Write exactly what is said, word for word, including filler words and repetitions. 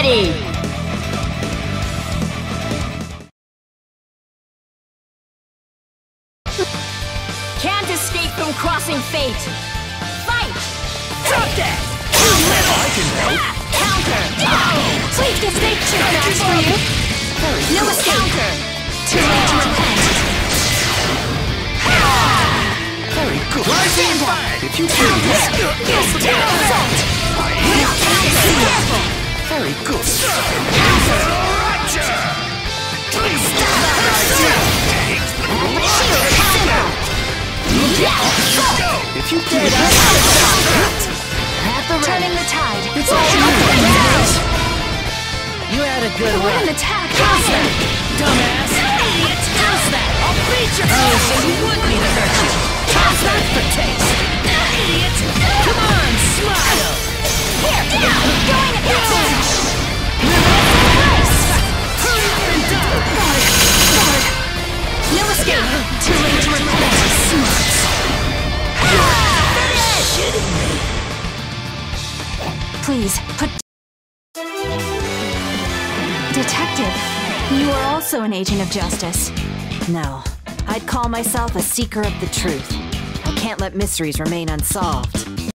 ready! Can't escape from crossing fate! Fight! Drop that! I can help! Counter! Please get safe to fast for you! No escape! Counter! Too late to repent! Very good! Rising fire! If you please! Yes, assault! Careful! Very good! If you please! At the turning the tide! It's all You had a good We're run! in attack! How's that? Dumbass! Idiot! How's that? I'll beat your Oh, so you would me to hurt you! How's that for taste? Idiot! Come on, smile! Here! Down! Going at that time! Hurry up and die! Guard! Guard! No escape! Too late to repent! Smart! Please, put... Detective, you are also an agent of justice. No, I'd call myself a seeker of the truth. I can't let mysteries remain unsolved.